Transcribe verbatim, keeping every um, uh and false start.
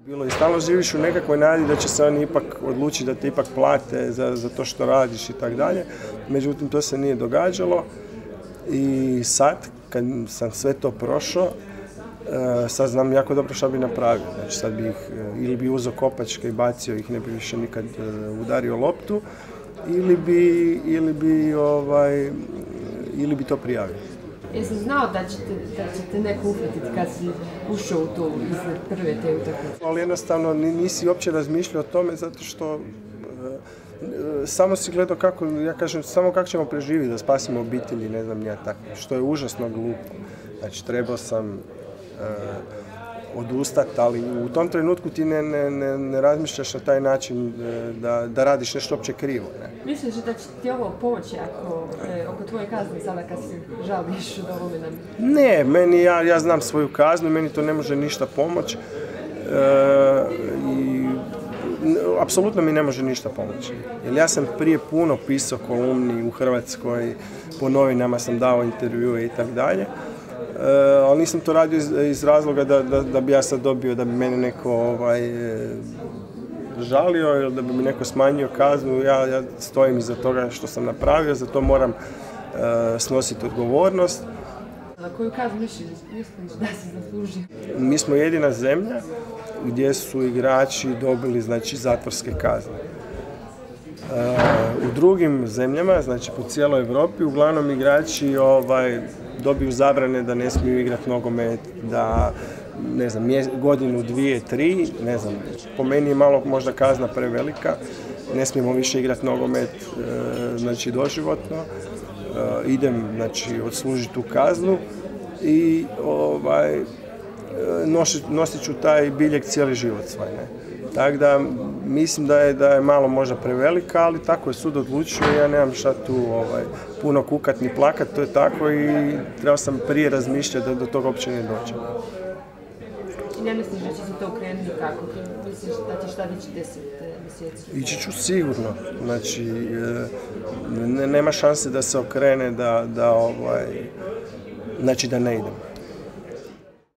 Bilo i stalno živiš u nekakvoj nadi da će se oni ipak odlučiti da te ipak plate za, za to što radiš i tako dalje. Međutim, to se nije događalo i sad, kad sam sve to prošao, sad znam jako dobro što bi napravio. Znači, sad bi ih, ili bi uzeo kopačke i bacio ih, ne bi više nikad udario loptu, ili bi, ili bi, ovaj, ili bi to prijavio. Jesi znao da ćete, da ćete neko uhvatiti kad si ušao u to iznad prve te utakmice? Ali jednostavno nisi uopće razmišljao o tome zato što e, samo si gledao kako, ja kažem, samo kako ćemo preživjeti, da spasimo obitelji, ne znam ja tako, što je užasno glupo. Znači, trebao sam e, odustati, ali u tom trenutku ti ne, ne, ne, ne razmišljaš na taj način da, da radiš nešto uopće krivo. Ne? Misliš da će ti ovo pomoći ako, e, oko tvoje kazne sada kad se žališ do ovome nam? Ne, meni, ja, ja znam svoju kaznu, meni to ne može ništa pomoći. E, i apsolutno mi ne može ništa pomoći. Jer ja sam prije puno pisao kolumni u Hrvatskoj, po novinama sam dao intervjue i tako dalje. Uh, ali nisam to radio iz, iz razloga da, da, da bi ja sad dobio, da bi mene neko ovaj, žalio ili da bi mi neko smanjio kaznu. Ja, ja stojim iza toga što sam napravio, za to moram uh, snositi odgovornost. Na koju kaznu misliš da si zaslužio? Mi smo jedina zemlja gdje su igrači dobili, znači, zatvorske kazne. Uh, u drugim zemljama, znači po cijeloj Europi, uglavnom igrači ovaj, dobiju zabrane da ne smiju igrati nogomet, da, ne znam, godinu, dvije, tri, ne znam, po meni je malo možda kazna prevelika, ne smijemo više igrati nogomet, e, znači doživotno, e, idem, znači, odslužiti tu kaznu i ovaj, nosi, nosit ću taj biljeg cijeli život svoj, ne. Tako da mislim da je, da je malo možda prevelika, ali tako je sud odlučio, ja nemam šta tu ovaj, puno kukat ni plakat, to je tako i trebao sam prije razmišljati da do toga uopće ne dođe. I ne misliš da će se to okrenuti kako? Misliš da ćeš tad ići deset mjeseci? Ići ću sigurno, znači ne, nema šanse da se okrene da, da, ovaj, znači da ne idem.